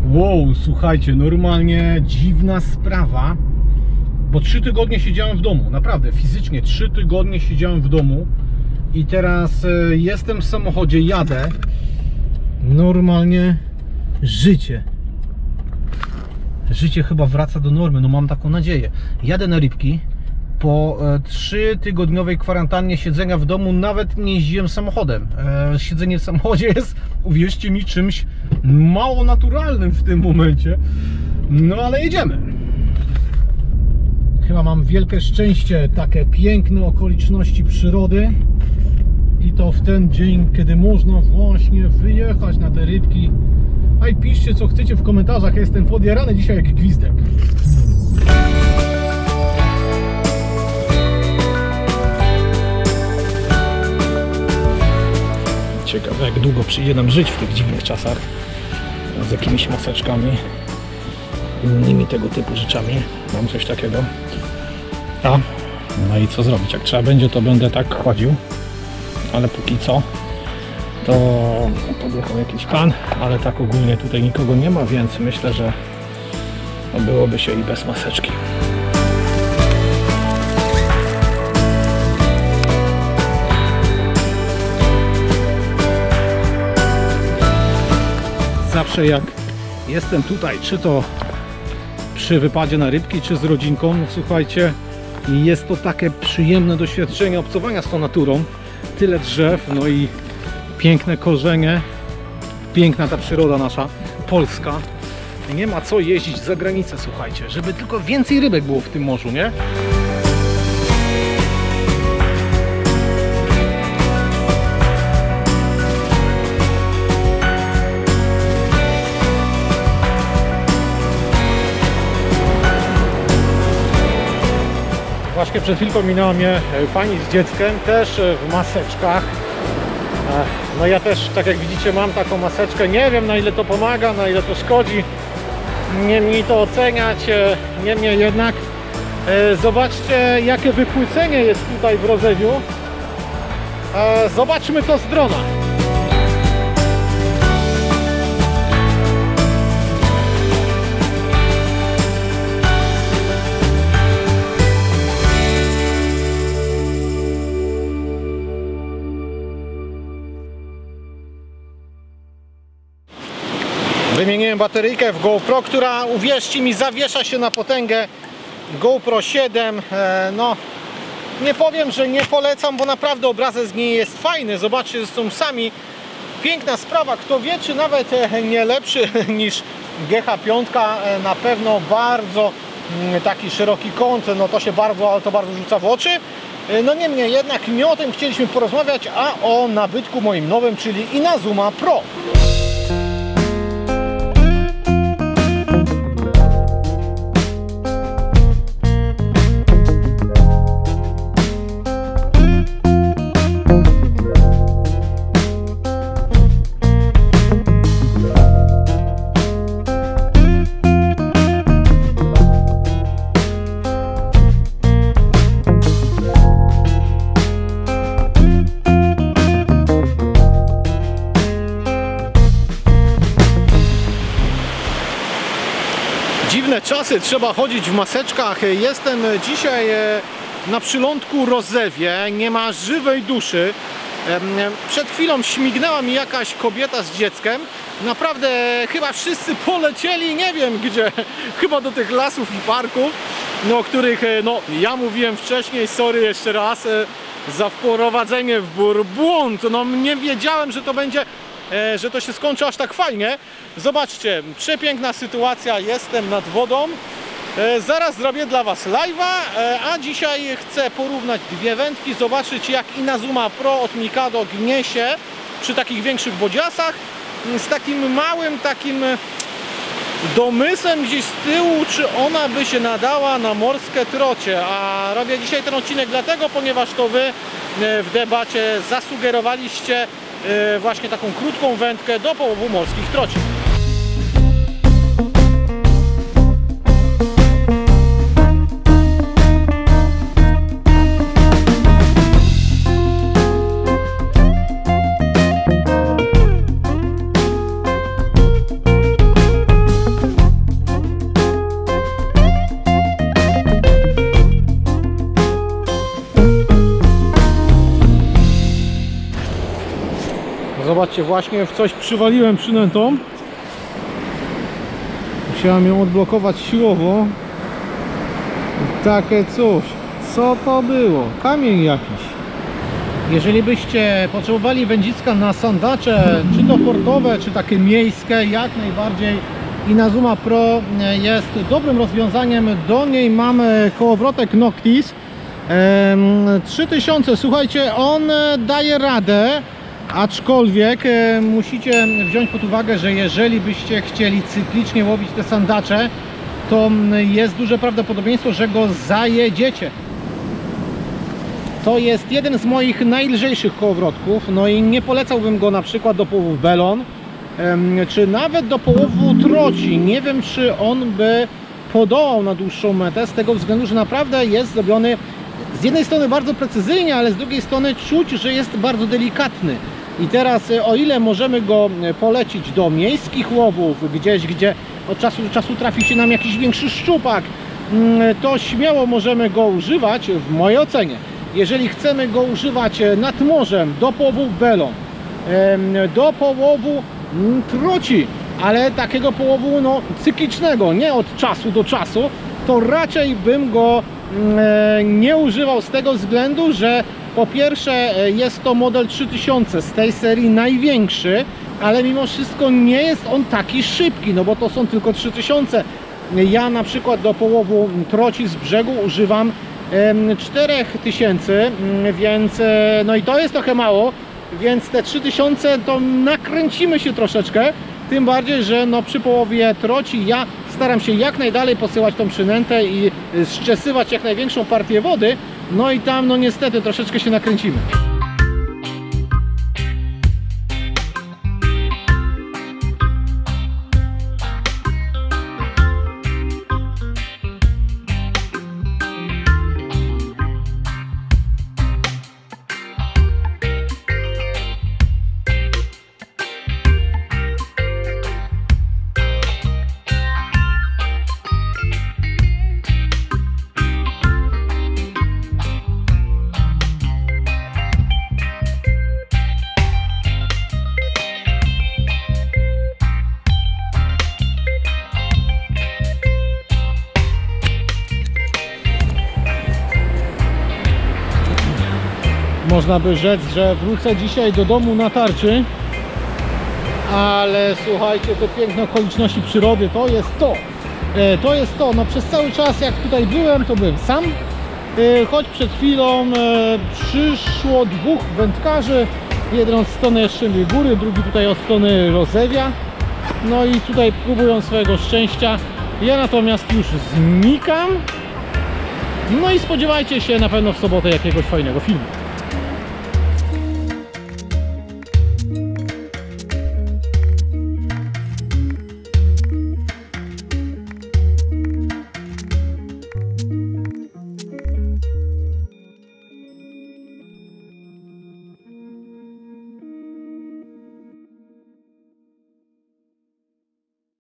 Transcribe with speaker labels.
Speaker 1: Wow, słuchajcie, normalnie dziwna sprawa, bo 3 tygodnie siedziałem w domu, naprawdę, fizycznie 3 tygodnie siedziałem w domu i teraz jestem w samochodzie, jadę, normalnie życie chyba wraca do normy, no mam taką nadzieję. Jadę na rybki, po 3-tygodniowej kwarantannie siedzenia w domu nawet nie jeździłem samochodem. Siedzenie w samochodzie jest, uwierzcie mi, czymś mało naturalnym w tym momencie. No ale jedziemy. Chyba mam wielkie szczęście, takie piękne okoliczności przyrody i to w ten dzień, kiedy można właśnie wyjechać na te rybki. A i piszcie co chcecie w komentarzach, ja jestem podjarany dzisiaj jak gwizdek. Ciekawe jak długo przyjdzie nam żyć w tych dziwnych czasach z jakimiś maseczkami, innymi tego typu rzeczami. Mam coś takiego. No i co zrobić? Jak trzeba będzie, to będę tak chodził, ale póki co to podjechał jakiś pan, ale tak ogólnie tutaj nikogo nie ma, więc myślę, że byłoby się i bez maseczki. Zawsze jak jestem tutaj, czy to przy wypadzie na rybki, czy z rodzinką, słuchajcie, jest to takie przyjemne doświadczenie obcowania z tą naturą. Tyle drzew, no i piękne korzenie, piękna ta przyroda nasza, polska. Nie ma co jeździć za granicę, słuchajcie, żeby tylko więcej rybek było w tym morzu, nie? Właśnie przed chwilką minęła mnie pani z dzieckiem, też w maseczkach. No ja też, tak jak widzicie, mam taką maseczkę. Nie wiem, na ile to pomaga, na ile to szkodzi. Nie mi to oceniać. Niemniej jednak zobaczcie, jakie wypłycenie jest tutaj w Rozewiu. Zobaczmy to z drona. Wymieniłem bateryjkę w GoPro, która, uwierzcie mi, zawiesza się na potęgę GoPro 7. No, nie powiem, że nie polecam, bo naprawdę obrazek z niej jest fajny. Zobaczcie, zresztą sami. Piękna sprawa, kto wie, czy nawet nie lepszy niż GH5. Na pewno bardzo taki szeroki kąt, no to się bardzo, ale to bardzo rzuca w oczy. No niemniej jednak nie o tym chcieliśmy porozmawiać, a o nabytku moim nowym, czyli Inazuma Pro. Dziwne czasy, trzeba chodzić w maseczkach. Jestem dzisiaj na przylądku Rozewie, nie ma żywej duszy. Przed chwilą śmignęła mi jakaś kobieta z dzieckiem. Naprawdę chyba wszyscy polecieli, nie wiem gdzie, chyba do tych lasów i parków, no, o których no, ja mówiłem wcześniej, sorry jeszcze raz za wprowadzenie w błąd. No, nie wiedziałem, że to będzie, że to się skończy aż tak fajnie. Zobaczcie, przepiękna sytuacja, jestem nad wodą. Zaraz zrobię dla Was live'a, a dzisiaj chcę porównać dwie wędki, zobaczyć jak Inazuma Pro od Mikado gnie się przy takich większych bodziasach z takim małym domysłem gdzieś z tyłu, czy ona by się nadała na morskie trocie. A robię dzisiaj ten odcinek dlatego, ponieważ to Wy w debacie zasugerowaliście właśnie taką krótką wędkę do połowu morskich troci. Zobaczcie, właśnie w coś przywaliłem przynętą. Musiałem ją odblokować siłowo. Takie coś. Co to było? Kamień jakiś. Jeżeli byście potrzebowali wędziska na sandacze, czy to portowe, czy takie miejskie, jak najbardziej Inazuma Pro jest dobrym rozwiązaniem. Do niej mamy kołowrotek Noctis 3000. Słuchajcie, on daje radę, aczkolwiek musicie wziąć pod uwagę, że jeżeli byście chcieli cyklicznie łowić te sandacze, to jest duże prawdopodobieństwo, że go zajedziecie. To jest jeden z moich najlżejszych kołowrotków, no i nie polecałbym go na przykład do połowów belon, czy nawet do połowu troci. Nie wiem, czy on by podołał na dłuższą metę, z tego względu, że naprawdę jest zrobiony z jednej strony bardzo precyzyjnie, ale z drugiej strony czuć, że jest bardzo delikatny. I teraz, o ile możemy go polecić do miejskich łowów, gdzieś, gdzie od czasu do czasu trafi się nam jakiś większy szczupak, to śmiało możemy go używać, w mojej ocenie. Jeżeli chcemy go używać nad morzem, do połowu belon, do połowu troci, ale takiego połowu cyklicznego, nie od czasu do czasu, to raczej bym go nie używał z tego względu, że po pierwsze jest to model 3000 z tej serii największy, ale mimo wszystko nie jest on taki szybki, no bo to są tylko 3000. Ja na przykład do połowu troci z brzegu używam 4000, więc no i to jest trochę mało, więc te 3000 to nakręcimy się troszeczkę, tym bardziej, że no przy połowie troci ja staram się jak najdalej posyłać tą przynętę i zczesywać jak największą partię wody, no i tam no niestety troszeczkę się nakręcimy. Można by rzec, że wrócę dzisiaj do domu na tarczy, ale słuchajcie, te piękne okoliczności przyrody to jest to. No przez cały czas jak tutaj byłem, to byłem sam, choć przed chwilą przyszło dwóch wędkarzy, jeden od strony Jastrzębiej Góry, drugi tutaj od strony Rozewia, no i tutaj próbują swojego szczęścia. Ja natomiast już znikam, no i spodziewajcie się na pewno w sobotę jakiegoś fajnego filmu.